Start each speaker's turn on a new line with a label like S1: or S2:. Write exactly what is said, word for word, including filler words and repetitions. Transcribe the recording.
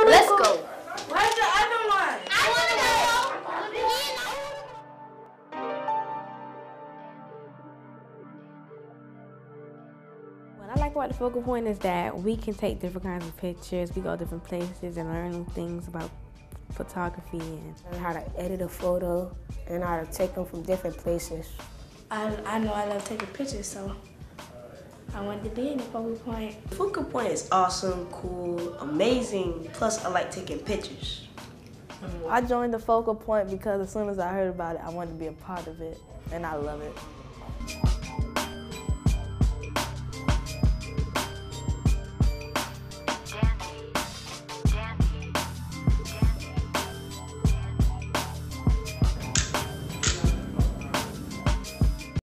S1: wanna
S2: Let's
S1: go.
S2: go.
S1: Where's the other one?
S3: I wanna go.
S4: What I like about the focal point is that we can take different kinds of pictures, we go different places and learn new things about photography and
S2: Learn how to edit a photo and how to take them from different places.
S1: I, I know I love taking pictures, so I wanted to be in the focal point.
S5: Focal point is awesome, cool, amazing, plus I like taking pictures.
S6: I joined the focal point because as soon as I heard about it, I wanted to be a part of it, and I love it.